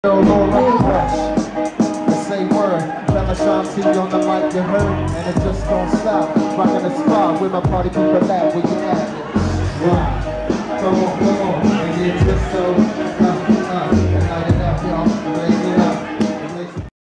No like Lush. The same word. Bella Shanti on the mic, you heard, and it just don't stop. Rockin' the spot with my party people at where you at. Come on, and get just so.